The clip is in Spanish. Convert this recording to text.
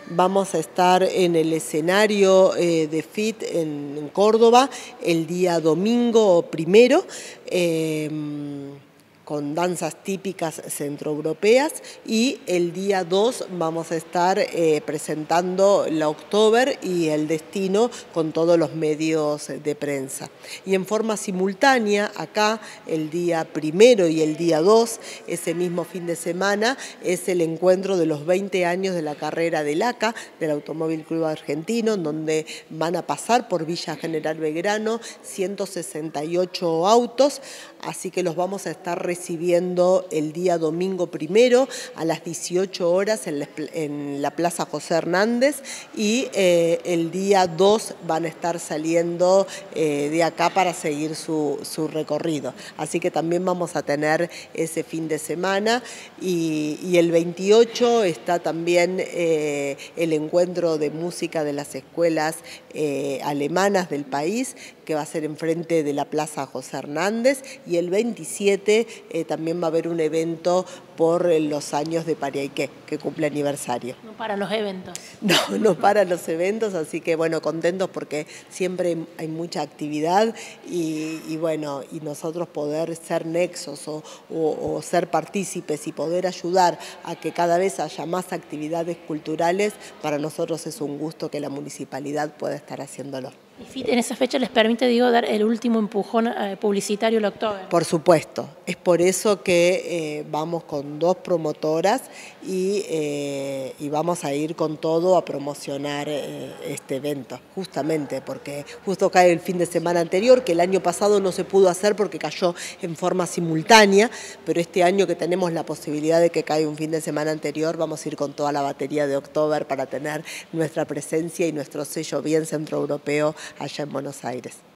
Vamos a estar en el escenario de FIT en Córdoba el día domingo 1, con danzas típicas centroeuropeas, y el día 2 vamos a estar presentando la Oktober y el destino con todos los medios de prensa. Y en forma simultánea, acá el día 1 y el día 2, ese mismo fin de semana, es el encuentro de los 20 años de la carrera del ACA, del Automóvil Club Argentino, en donde van a pasar por Villa General Belgrano 168 autos, así que los vamos a estar recibiendo el día domingo 1 a las 18 horas en la Plaza José Hernández, y el día 2 van a estar saliendo de acá para seguir su recorrido. Así que también vamos a tener ese fin de semana, y el 28 está también el encuentro de música de las escuelas alemanas del país, que va a ser enfrente de la Plaza José Hernández, y el 27 también va a haber un evento por los años de Pariayqué, que cumple aniversario. No para los eventos. No para los eventos, así que bueno, contentos porque siempre hay mucha actividad, y bueno, y nosotros poder ser nexos o ser partícipes y poder ayudar a que cada vez haya más actividades culturales, para nosotros es un gusto que la municipalidad pueda estar haciéndolo. ¿Y FIT en esa fecha les permite, digo, dar el último empujón publicitario el Oktober? Por supuesto, es por eso que vamos con 2 promotoras y vamos a ir con todo a promocionar este evento, justamente porque justo cae el fin de semana anterior, que el año pasado no se pudo hacer porque cayó en forma simultánea, pero este año que tenemos la posibilidad de que caiga un fin de semana anterior, vamos a ir con toda la batería de Oktober para tener nuestra presencia y nuestro sello bien centroeuropeo allá en Buenos Aires.